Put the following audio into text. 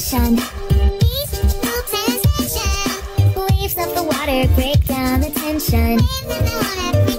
sensation. These hoops and tension. Waves of the water break down the tension. Waves of the water break